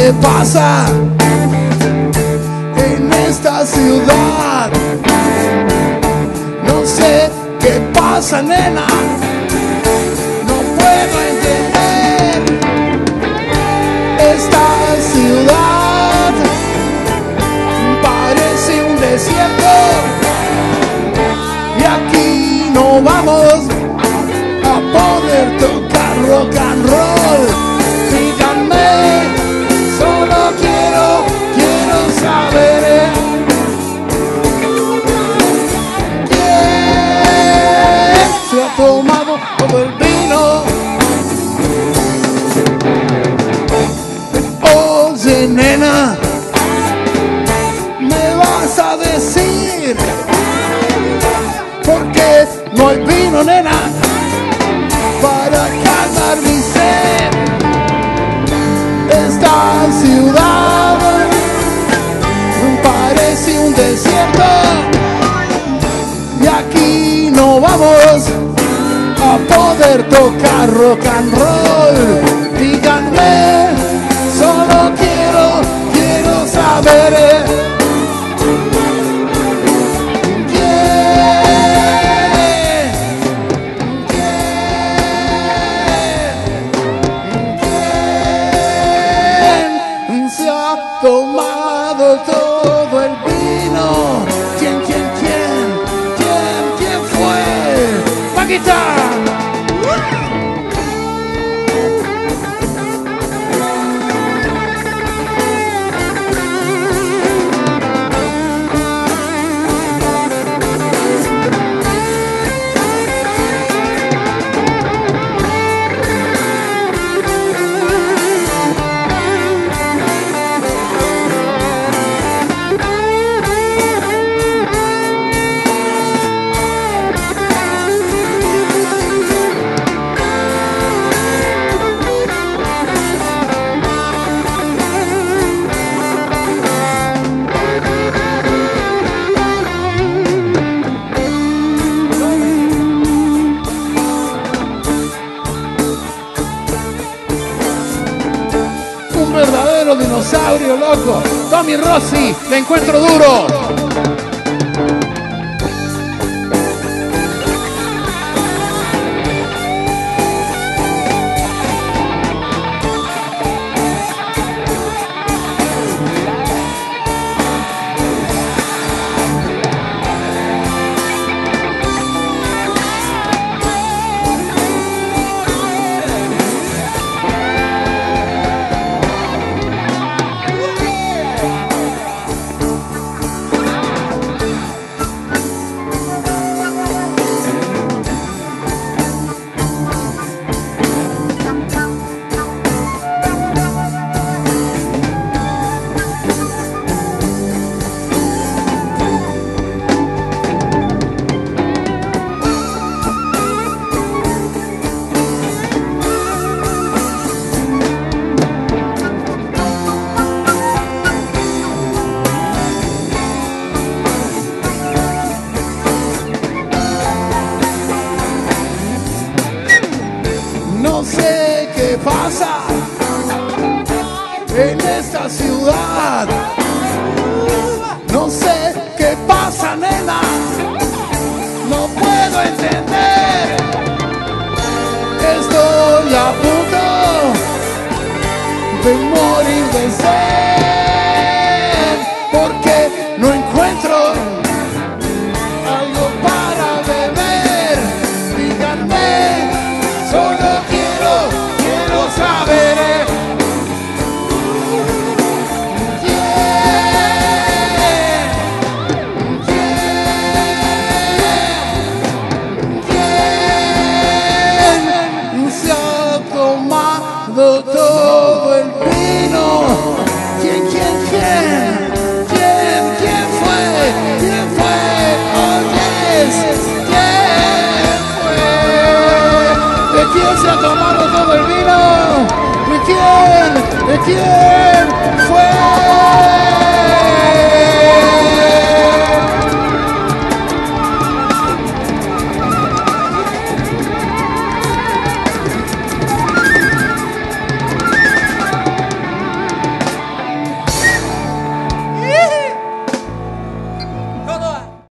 qué pasa en esta ciudad. No sé qué pasa, nena. No puedo entender esta ciudad. Parece un desierto y aquí no vamos a poder tocar rock and roll. Díganme, solo quiero saber quién se ha tomado todo el vino. Oye, nena, me vas a decir por qué no hay vino, nena, para calmar mi sed. Esta ciudad parece un desierto y aquí no vamos a poder tocar rock and roll. Díganme, solo quiero saber tomado todo el vino. ¿Quién fue? Paquita. Verdadero dinosaurio, loco. Tommy Rossi, le encuentro duro. No sé qué pasa en esta ciudad. No sé qué pasa, nena. No puedo entender. Estoy a punto de morir de sed porque no encuentro algo para beber. Díganme, solo quiero saber quién se ha tomado todo el vino. ¿Quién fue? ¿Quién fue? Oyes, ¿quién fue? ¿De quién se ha tomado todo el vino? ¿De quién?